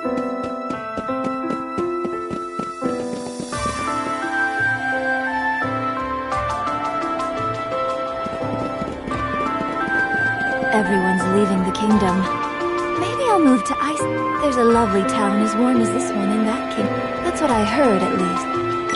Everyone's leaving the kingdom. Maybe I'll move to Ice. There's a lovely town as warm as this one in that king. That's what I heard, at least.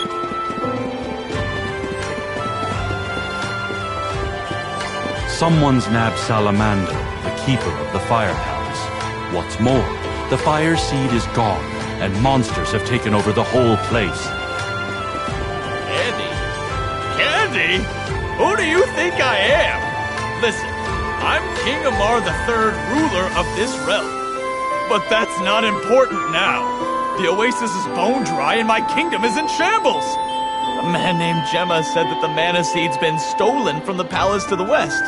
Someone's nabbed Salamander, the keeper of the Fire Palace. What's more, the Fire Seed is gone, and monsters have taken over the whole place. Candy? Candy? Who do you think I am? Listen, I'm King Amar III, ruler of this realm. But that's not important now. The oasis is bone dry and my kingdom is in shambles. A man named Gemma said that the mana seed's been stolen from the palace to the west.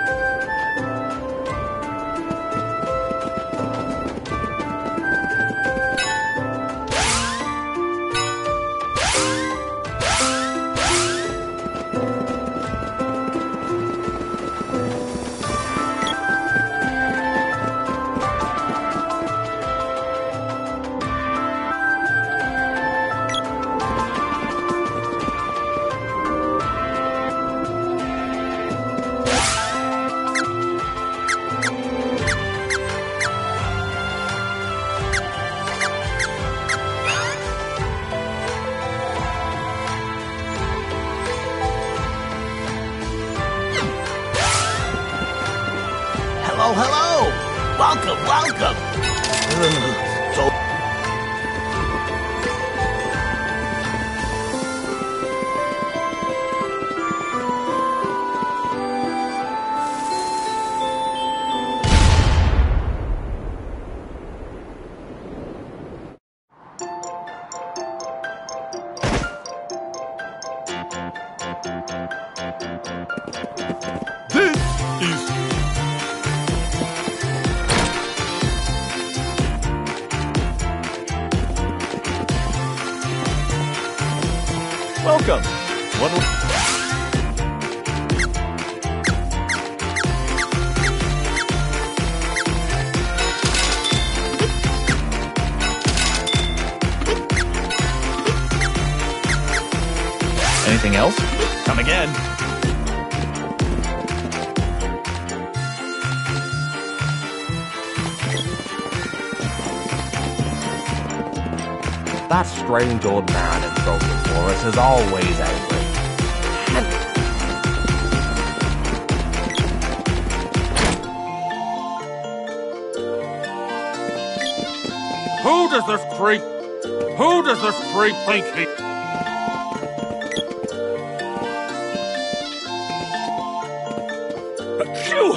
Hello! Welcome! So This is... Welcome. Anything else? Come again. that strange old man in Broken Forest is always angry. Who does this creep think he... Phew!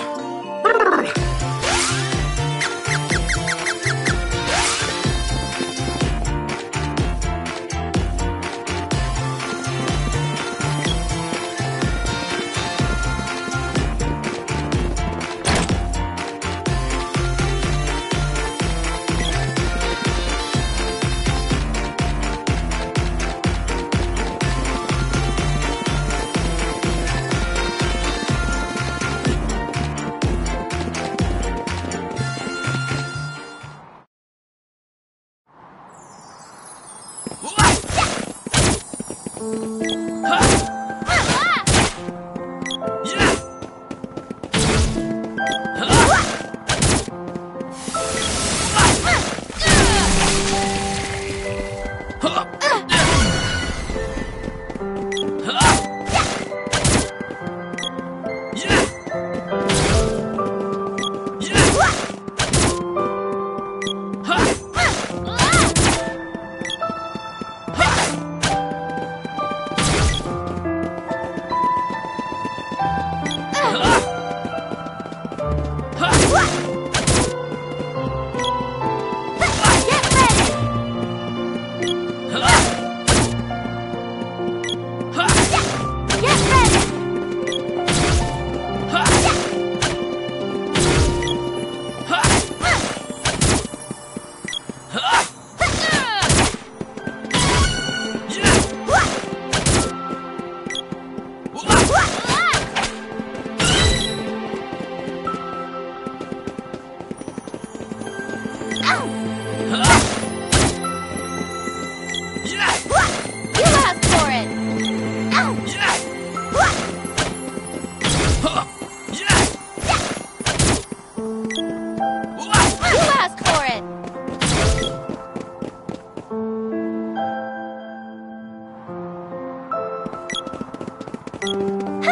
Ow!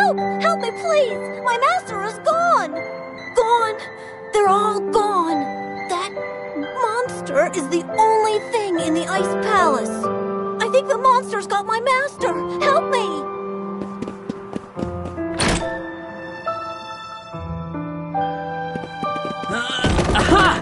Help! Help me, please! My master is gone! Gone! They're all gone! That monster is the only thing in the Ice Palace. I think the monster's got my master! Help me! Aha!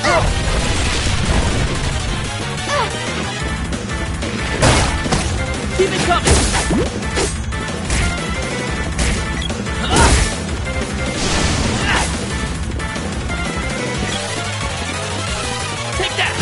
Keep it coming! Take that!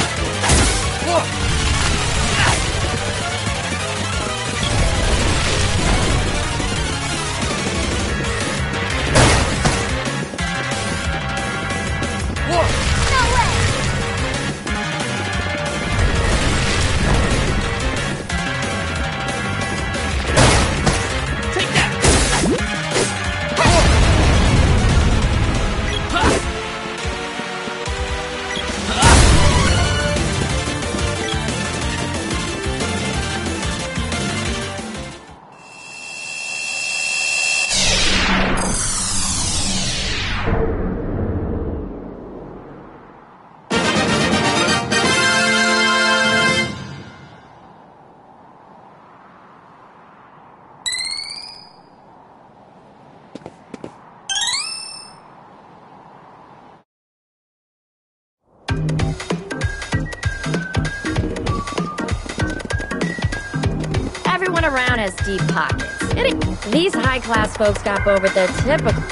Everyone around has deep pockets. These high-class folks got over their typical...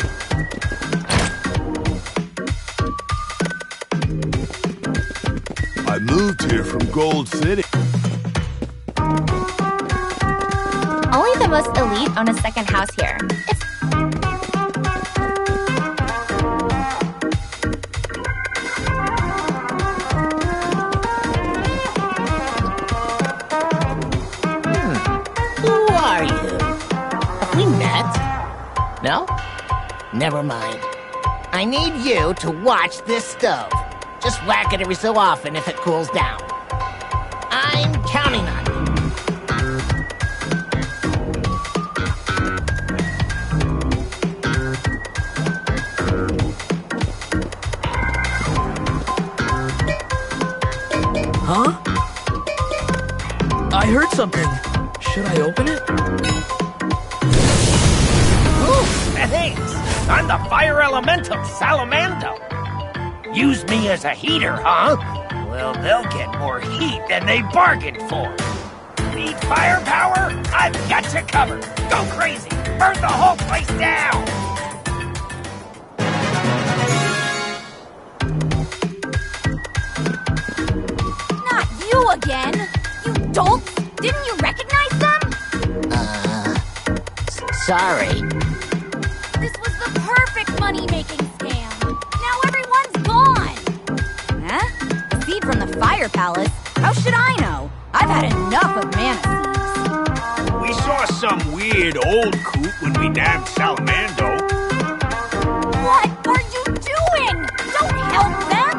I moved here from Gold City. Only the most elite own a second house here. It's Who are you? Have we met? No? Never mind. I need you to watch this stove. Just whack it every so often if it cools down. I'm counting on you. Huh? I heard something. Should I open it? Ooh, thanks. I'm the fire elemental, Salamando. Use me as a heater, huh? Well, they'll get more heat than they bargained for. Need firepower? I've got you covered. Go crazy. Burn the whole place down. Not you again! You dolts! Didn't you recognize them? Sorry. This was the perfect money-making scam. Now everyone's gone. Huh? The seed from the Fire Palace? How should I know? I've had enough of mana seeds. We saw some weird old coot when we nabbed Salamando. What are you doing? Don't help them!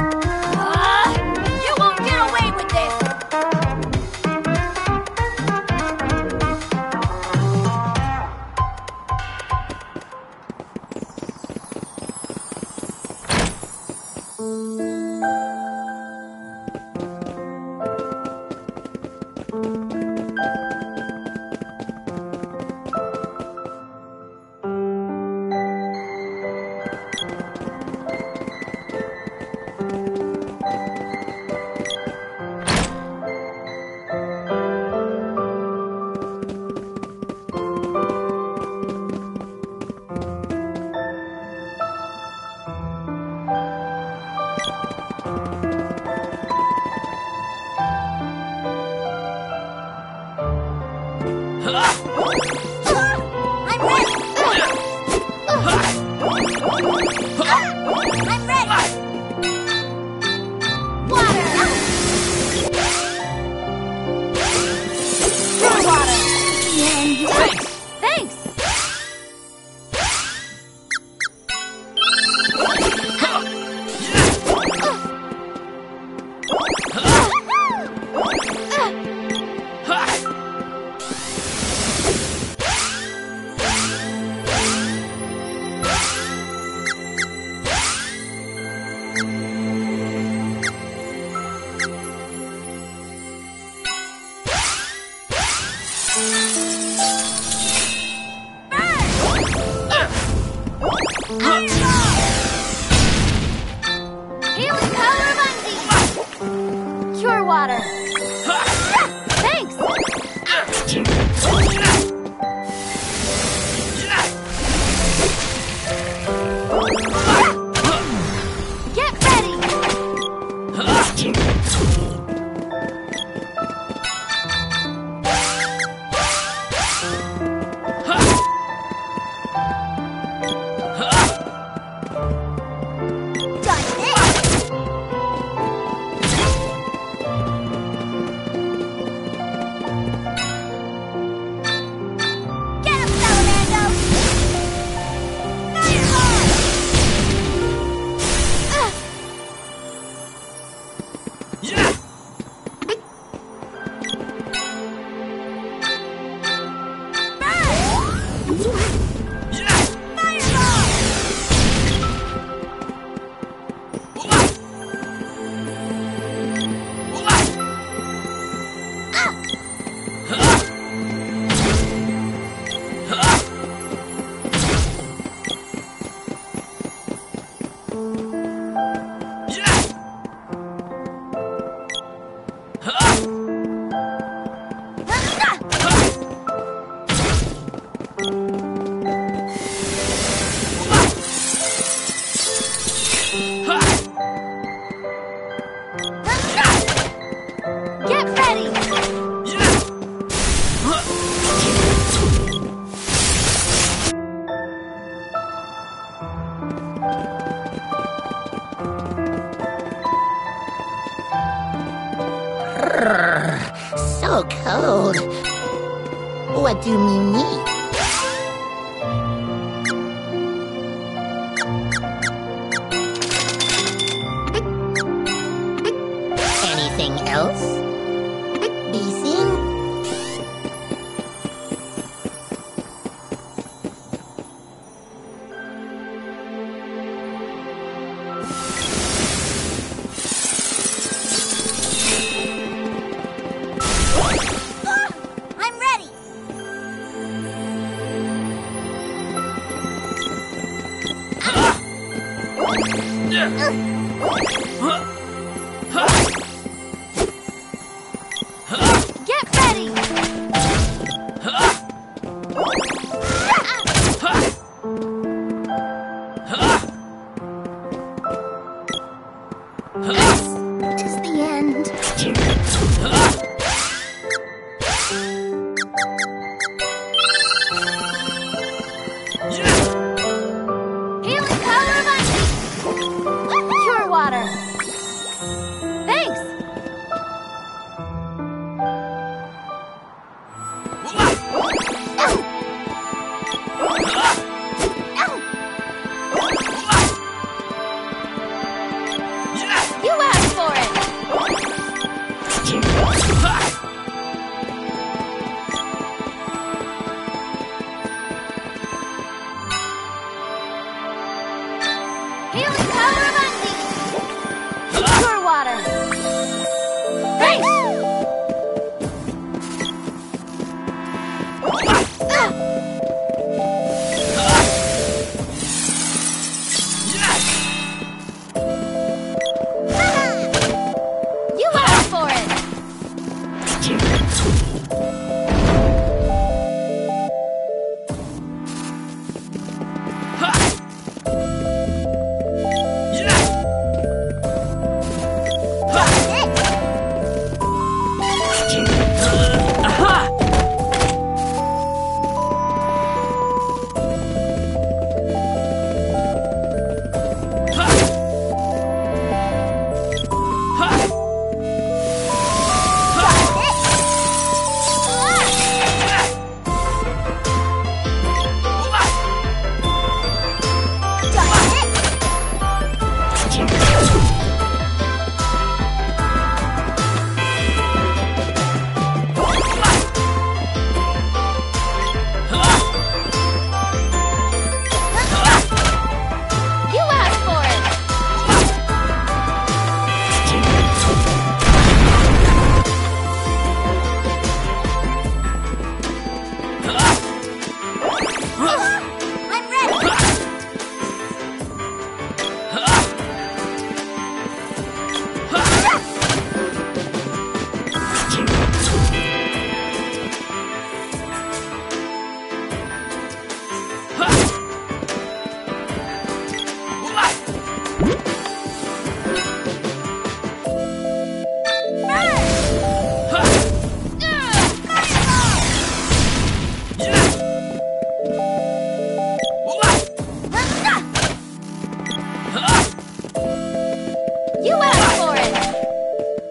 You won't get away with this! So cold. What do you need? Anything else? Be seen? I'm ready. Get ready. This is the end. Healing power of ice. Cure water. Thanks. You asked for it. Healing power of ice. Cure water. Thanks. You asked for it. You asked for it. I'm ready. You asked for it.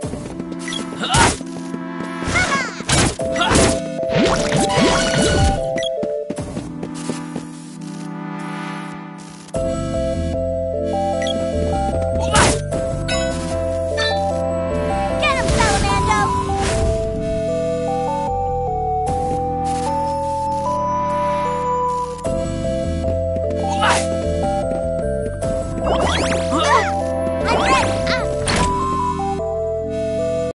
Get him, Salamando!